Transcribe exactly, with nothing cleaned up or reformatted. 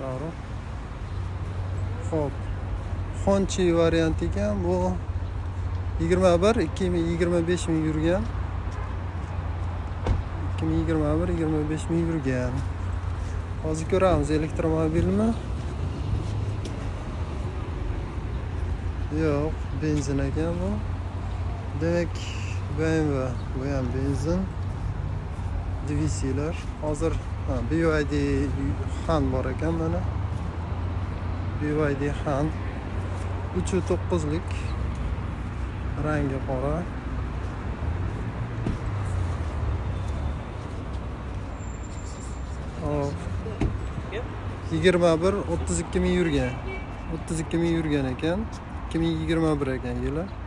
to'g'ri. Xo'p. Xonchi variant ekan bu yigirma bir ikki ming yigirma besh ming yurgan. ikki ming yigirma bir yigirma besh ming yurgan. Hozir ko'ramiz elektromobilmi? Yo'q, benzin ekan bu. Demak, B M W bu ham benzin. Divisiyalar. Hozir ha, B Y D Han bor ekan mana. B Y D Han uch nuqta to'qqiz lik. Rangi qora. Hop. yigirma bir o'ttiz ikki ming yurgan. o'ttiz ikki ming yurgan ekan. ikki ming yigirma bir ekan yili.